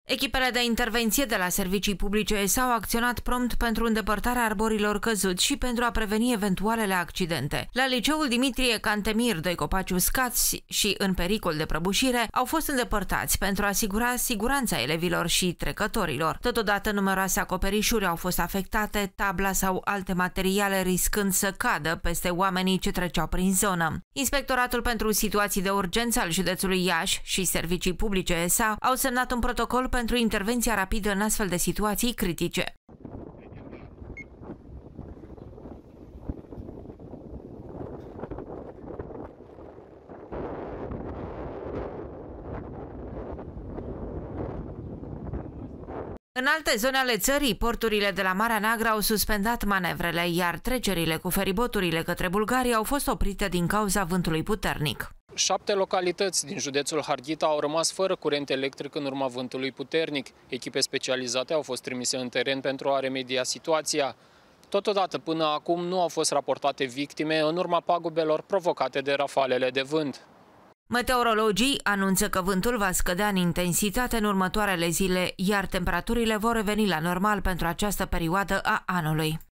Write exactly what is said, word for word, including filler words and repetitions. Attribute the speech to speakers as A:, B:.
A: Echipele de intervenție de la servicii publice s-au acționat prompt pentru îndepărtarea arborilor căzuți și pentru a preveni eventualele accidente. La liceul Dimitrie Cantemir, doi copaci uscați și în pericol de prăbușire au fost îndepărtați pentru a asigura siguranța elevilor și trecătorilor. Totodată, numeroase acoperișuri au fost afectate, tabla sau alte materiale riscând să cadă peste oamenii ce treceau prin zonă. Inspectoratul pentru situații de urgență al județului Iași și servicii publice S A au semnat un protocol pentru intervenția rapidă în astfel de situații critice. În alte zone ale țării, porturile de la Marea Neagră au suspendat manevrele, iar trecerile cu feriboturile către Bulgaria au fost oprite din cauza vântului puternic.
B: Șapte localități din județul Harghita au rămas fără curent electric în urma vântului puternic. Echipe specializate au fost trimise în teren pentru a remedia situația. Totodată, până acum nu au fost raportate victime în urma pagubelor provocate de rafalele de vânt.
A: Meteorologii anunță că vântul va scădea în intensitate în următoarele zile, iar temperaturile vor reveni la normal pentru această perioadă a anului.